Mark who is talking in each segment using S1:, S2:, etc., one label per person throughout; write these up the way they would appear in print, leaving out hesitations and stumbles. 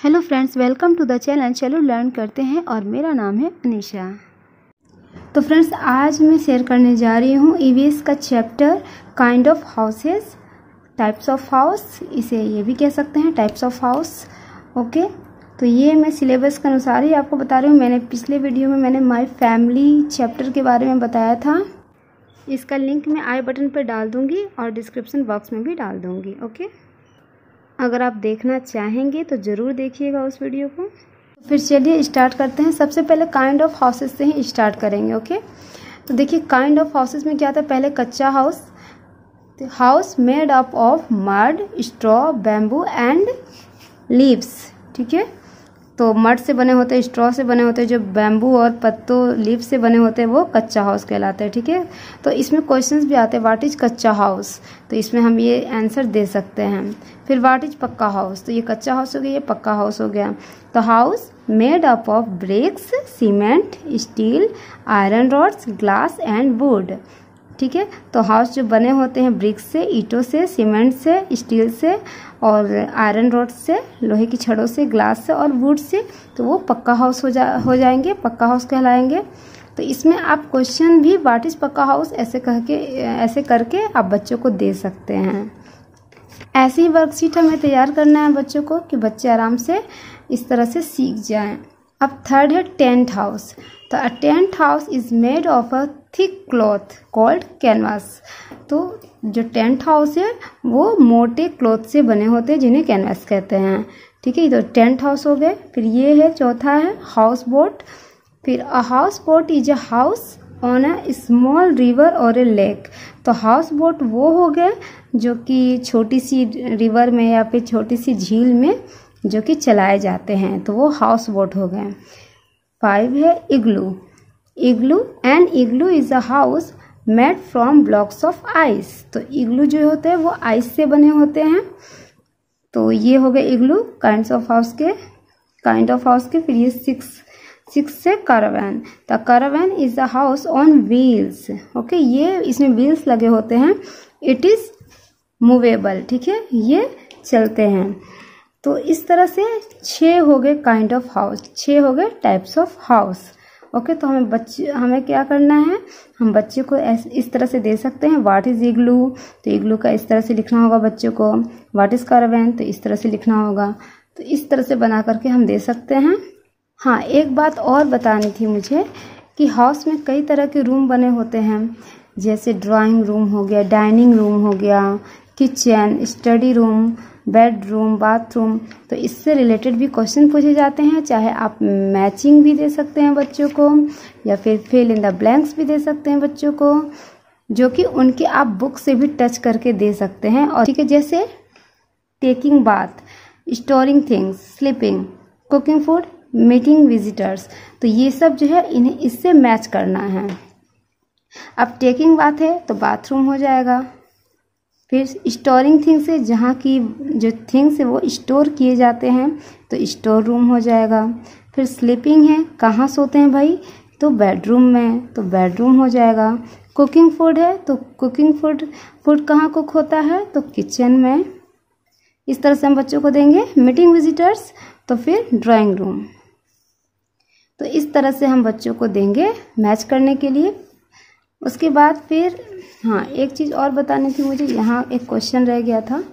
S1: Hello friends, welcome to the channel. चलो learn करते हैं और मेरा नाम है अनीशा। तो फ्रेंड्स, आज मैं शेयर करने जा रही हूँ ईवीएस का chapter kind of houses, types of house, इसे ये भी कह सकते हैं टाइप्स ऑफ हाउस। ओके, तो ये मैं सिलेबस के अनुसार ही आपको बता रही हूँ। मैंने पिछले वीडियो में मैंने माय फैमिली चैप्टर के बारे में बताया था। इसका लिंक मैं आई बटन पर डाल दूँगी और डिस्क्रिप्शन बॉक्स में भी डाल दूँगी। ओके, अगर आप देखना चाहेंगे तो ज़रूर देखिएगा उस वीडियो को। फिर चलिए स्टार्ट करते हैं। सबसे पहले काइंड ऑफ हाउसेस से ही स्टार्ट करेंगे। ओके, तो देखिए काइंड ऑफ हाउसेस में क्या आता है। पहले kutcha house, house made up of mud, straw, bamboo and leaves. ठीक है, तो मड से बने होते हैं, स्ट्रॉ से बने होते हैं, जो बैम्बू और पत्तों लीव से बने होते हैं वो कच्चा हाउस कहलाते हैं। ठीक है, तो इसमें क्वेश्चंस भी आते हैं व्हाट इज कच्चा हाउस, तो इसमें हम ये आंसर दे सकते हैं। फिर व्हाट इज पक्का हाउस, तो ये कच्चा हाउस हो गया, ये पक्का हाउस हो गया। तो house made up of bricks, cement, steel, iron rods, glass and wood. ठीक है, तो हाउस जो बने होते हैं ब्रिक्स से, ईंटों से, सीमेंट से, स्टील से और आयरन रॉड से, लोहे की छड़ों से, ग्लास से और वुड से, तो वो पक्का हाउस हो जाएंगे, पक्का हाउस कहलाएंगे। तो इसमें आप क्वेश्चन भी व्हाट इज पक्का हाउस ऐसे करके आप बच्चों को दे सकते हैं। ऐसी वर्कशीट हमें तैयार करना है बच्चों को कि बच्चे आराम से इस तरह से सीख जाएं। अब थर्ड है टेंट हाउस। तो a tent house is made of a thick cloth called canvas. तो जो टेंट हाउस है वो मोटे क्लॉथ से बने होते हैं जिन्हें कैनवास कहते हैं। ठीक है, तो टेंट हाउस हो गए। फिर ये है चौथा है हाउस बोट। फिर a house boat is a house on a small river और ए लेक। तो हाउस बोट वो हो गए जो कि छोटी सी रिवर में या फिर छोटी सी झील में जो कि चलाए जाते हैं, तो वो हाउस बोट हो गए। 5 है igloo. Igloo and igloo is a house made from blocks of ice. तो इग्लू जो होते हैं वो आइस से बने होते हैं। तो ये हो गए इग्लू काइंड ऑफ हाउस के। फिर ये 6 से caravan. The caravan is a house on wheels. Okay, ये इसमें व्हील्स लगे होते हैं। It is movable. ठीक है, ये चलते हैं। तो इस तरह से 6 हो गए काइंड ऑफ हाउस, 6 हो गए टाइप्स ऑफ हाउस। ओके, तो हमें क्या करना है, हम बच्चे को इस तरह से दे सकते हैं। व्हाट इज इग्लू, तो इग्लू का इस तरह से लिखना होगा बच्चों को। व्हाट इज करावैन, तो इस तरह से लिखना होगा। तो इस तरह से बना करके हम दे सकते हैं। हाँ, एक बात और बतानी थी मुझे कि हाउस में कई तरह के रूम बने होते हैं, जैसे ड्राइंग रूम हो गया, डाइनिंग रूम हो गया, kitchen, study room, bedroom, bathroom. तो इससे रिलेटेड भी क्वेश्चन पूछे जाते हैं। चाहे आप मैचिंग भी दे सकते हैं बच्चों को या फिर फिल इन द ब्लैंक्स भी दे सकते हैं बच्चों को, जो कि उनके आप बुक से भी टच करके दे सकते हैं। और ठीक है, जैसे taking bath, storing things, sleeping, cooking food, meeting visitors. तो ये सब जो है इन्हें इससे मैच करना है। अब टेकिंग बाथ है तो बाथरूम हो जाएगा। फिर स्टोरिंग थिंग्स है, जहाँ की जो थिंग्स है वो स्टोर किए जाते हैं, तो स्टोर रूम हो जाएगा। फिर स्लीपिंग है, कहाँ सोते हैं भाई, तो बेडरूम में, तो बेडरूम हो जाएगा। कुकिंग फूड है तो कुकिंग फूड कहाँ कुक होता है, तो किचन में। इस तरह से हम बच्चों को देंगे। मीटिंग विजिटर्स तो फिर ड्राइंग रूम। तो इस तरह से हम बच्चों को देंगे मैच करने के लिए। उसके बाद फिर हाँ, एक चीज़ और बतानी थी मुझे, यहाँ एक क्वेश्चन रह गया था।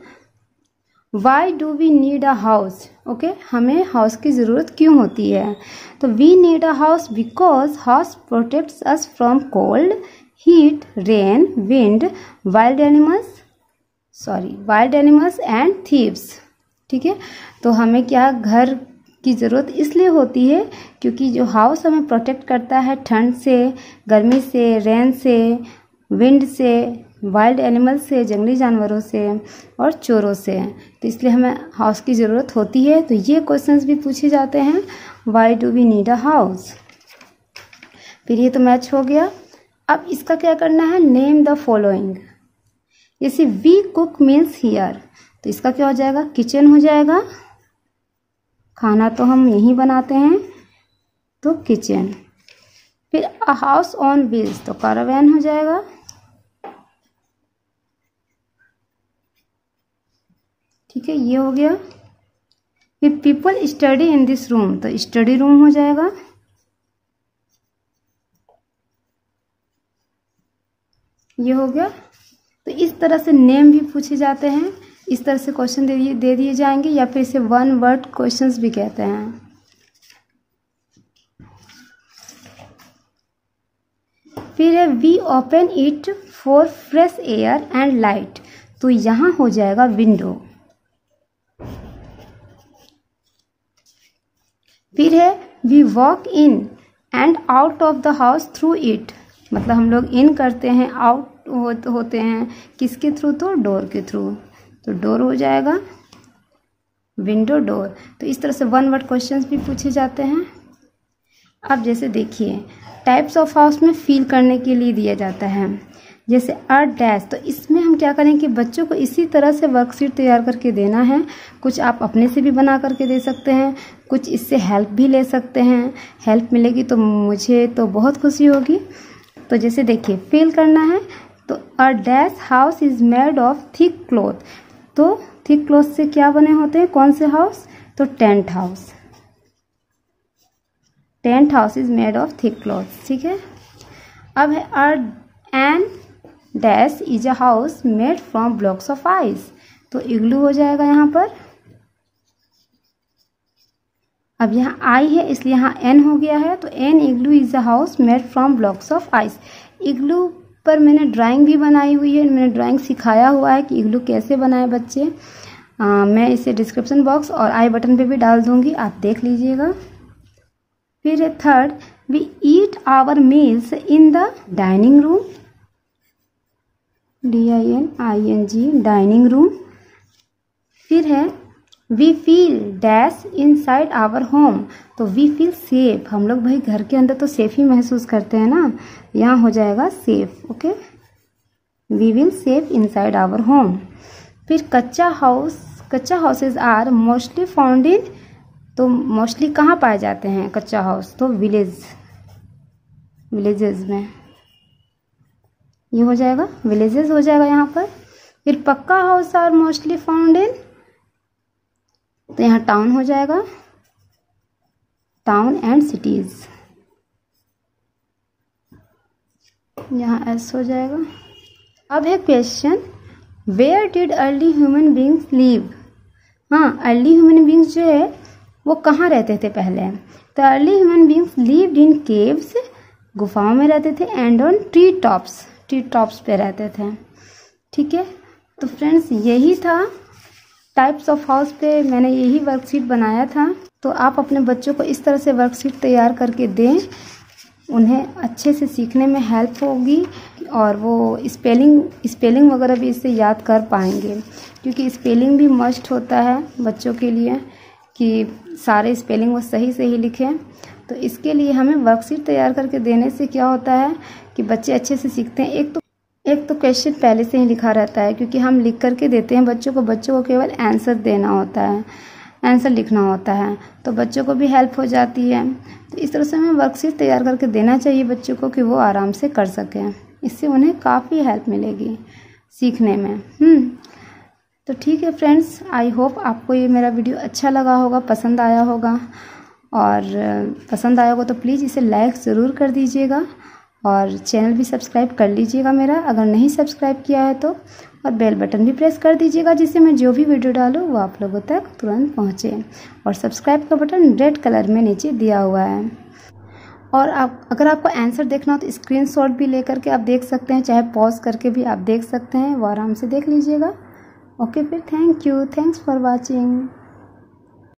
S1: Why do we need a house. Okay, हमें हाउस की ज़रूरत क्यों होती है। तो we need a house because house protects us from cold, heat, rain, wind, wild animals and thieves. ठीक है, तो हमें क्या घर की ज़रूरत इसलिए होती है क्योंकि जो हाउस हमें प्रोटेक्ट करता है ठंड से, गर्मी से, रेन से, विंड से, वाइल्ड एनिमल से, जंगली जानवरों से और चोरों से। तो इसलिए हमें हाउस की ज़रूरत होती है। तो ये क्वेश्चंस भी पूछे जाते हैं, why do we need a house. फिर ये तो मैच हो गया। अब इसका क्या करना है, नेम द फॉलोइंग। जैसे वी कुक मीन्स हियर, तो इसका क्या हो जाएगा, किचन हो जाएगा। खाना तो हम यहीं बनाते हैं, तो किचन। फिर अ हाउस ऑन व्हील्स, तो करावैन हो जाएगा। ठीक है, ये हो गया। If people study in this room, तो स्टडी रूम हो जाएगा। ये हो गया। तो इस तरह से नेम भी पूछे जाते हैं, इस तरह से क्वेश्चन दे दिए जाएंगे, या फिर इसे वन वर्ड क्वेश्चंस भी कहते हैं। फिर है we open it for fresh air and light, तो यहाँ हो जाएगा विंडो। फिर है we walk in and out of the house through it, मतलब हम लोग इन करते हैं, आउट होते हैं किसके थ्रू, तो डोर के थ्रू, तो डोर हो जाएगा विंडो डोर। तो इस तरह से वन वर्ड क्वेश्चंस भी पूछे जाते हैं। अब जैसे देखिए टाइप्स ऑफ हाउस में फील करने के लिए दिया जाता है, जैसे अ डैश, तो इसमें हम क्या करें कि बच्चों को इसी तरह से वर्कशीट तैयार करके देना है। कुछ आप अपने से भी बना करके दे सकते हैं, कुछ इससे हेल्प भी ले सकते हैं। हेल्प मिलेगी तो मुझे तो बहुत खुशी होगी। तो जैसे देखिए फील करना है, तो a dash house is made of thick cloth, तो थिक क्लॉथ से क्या बने होते हैं, कौन से हाउस, तो tent house. Tent house is made of thick cloth, ठीक है। अब है an dash is a house made from blocks of ice, तो इग्लू हो जाएगा यहाँ पर। अब यहाँ आई है इसलिए यहाँ एन हो गया है, तो an igloo is a house made from blocks of ice. Igloo पर मैंने ड्राइंग भी बनाई हुई है, मैंने ड्राइंग सिखाया हुआ है कि इग्लू कैसे बनाए बच्चे। मैं इसे डिस्क्रिप्शन बॉक्स और आई बटन पे भी डाल दूंगी, आप देख लीजिएगा। फिर है third, we eat our meals in the dining room, DINING dining room. फिर है we feel dash inside our home, तो वी फील सेफ, हम लोग भाई घर के अंदर तो सेफ ही महसूस करते हैं ना, यहाँ हो जाएगा safe, okay. We will safe inside our home. फिर kutcha houses are mostly found in, तो मोस्टली कहाँ पाए जाते हैं कच्चा हाउस, तो विलेजेस में, ये हो जाएगा विलेजेस हो जाएगा यहाँ पर। फिर pucca house are mostly found in, तो यहाँ टाउन हो जाएगा, टाउन एंड सिटीज, यहाँ एस हो जाएगा। अब है question, where did early human beings live, हाँ अर्ली ह्यूमन बींग्स जो है वो कहाँ रहते थे पहले, तो early human beings lived in caves, गुफाओं में रहते थे, एंड ऑन ट्री टॉप्स पे रहते थे, ठीक है। तो फ्रेंड्स यही था टाइप्स ऑफ हाउस पे, मैंने यही वर्कशीट बनाया था। तो आप अपने बच्चों को इस तरह से वर्कशीट तैयार करके दें, उन्हें अच्छे से सीखने में हेल्प होगी और वो स्पेलिंग वगैरह भी इससे याद कर पाएंगे, क्योंकि स्पेलिंग भी मस्ट होता है बच्चों के लिए कि सारे स्पेलिंग वो सही से ही लिखें। तो इसके लिए हमें वर्कशीट तैयार करके देने से क्या होता है कि बच्चे अच्छे से सीखते हैं। एक तो क्वेश्चन पहले से ही लिखा रहता है, क्योंकि हम लिख करके देते हैं बच्चों को केवल आंसर देना होता है, आंसर लिखना होता है, तो बच्चों को भी हेल्प हो जाती है। तो इस तरह से हमें वर्कशीट तैयार करके देना चाहिए बच्चों को कि वो आराम से कर सकें, इससे उन्हें काफ़ी हेल्प मिलेगी सीखने में। तो ठीक है फ्रेंड्स, आई होप आपको ये मेरा वीडियो अच्छा लगा होगा, पसंद आया होगा, और पसंद आया होगा तो प्लीज़ इसे लाइक ज़रूर कर दीजिएगा और चैनल भी सब्सक्राइब कर लीजिएगा मेरा, अगर नहीं सब्सक्राइब किया है तो, और बेल बटन भी प्रेस कर दीजिएगा जिससे मैं जो भी वीडियो डालूँ वो आप लोगों तक तुरंत पहुँचे। और सब्सक्राइब का बटन रेड कलर में नीचे दिया हुआ है। और अगर आपको आंसर देखना हो तो स्क्रीनशॉट भी लेकर के आप देख सकते हैं, चाहे पॉज करके भी आप देख सकते हैं, वो आराम से देख लीजिएगा। ओके फिर थैंक्स फॉर वॉचिंग।